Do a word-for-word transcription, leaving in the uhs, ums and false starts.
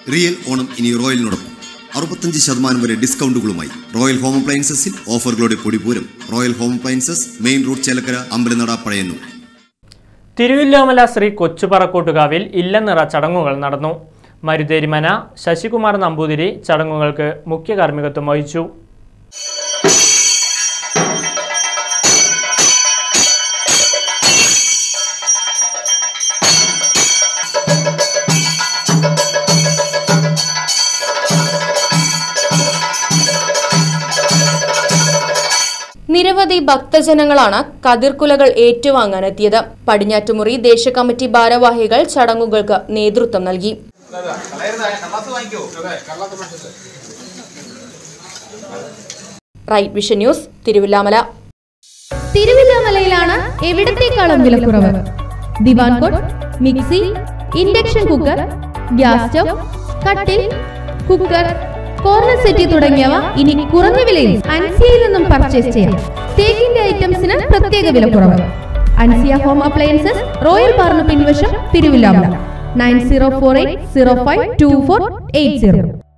Real Onam ഇനി റോയലിനോടൊപ്പം അറുപത്തഞ്ച് ശതമാനം വരെ ഡിസ്കൗണ്ടുകളുമായി റോയൽ ഹോം അപ്ലയൻസസിൽ ഓഫറുകളുടെ പൊടിപൂരം. Royal home appliances, main road, Chelakkara, Ambalanada, Pazhayannur. Thiruvilwamala Sri കൊച്ചുപറക്കോട്ടുകാവിൽ ഇല്ലനിറ ചടങ്ങുകൾ നടന്നു. മരുതേരിമന ശശികുമാർ നമ്പൂതിരി ചടങ്ങുകൾക്ക് മുഖ്യ കാർമ്മികത്വം വഹിച്ചു. നിരവധി ഭക്തജനങ്ങളാണ് കതിർക്കുലകൾ ഏറ്റുവാങ്ങാനെത്തിയത്. പടിഞ്ഞാറ്റുമുറി ദേശീയ കമ്മിറ്റി ഭാരവാഹികൾ ചടങ്ങുകൾക്ക് നേതൃത്വം നൽകി. Right Vision News, Thiruvilwamala. തിരുവില്ലാമലയിലാണ് എവിടത്തേക്കാളും വിലക്കുറവ്. Divan cot, mixie, induction cooker, gas stove, കട്ടിൽ, കുക്കർ, കോർണർ സെറ്റ് തുടങ്ങിയവ ഇനി കുറഞ്ഞ വിലയിൽ അൻസിയയിൽ നിന്നും പർച്ചേസ് ചെയ്യാം. തേക്കിന്റെ ഐറ്റംസിന് പ്രത്യേക വിലക്കുറവ്. അൻസിയ ഹോം അപ്ലയൻസസ്, റോയൽ പാർന്ന് പിൻവശം, Thiruvilwamala. Nine zero four eight zero five two four eight zero.